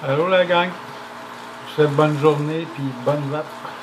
Allô la gang, je vous souhaite bonne journée puis bonne vape.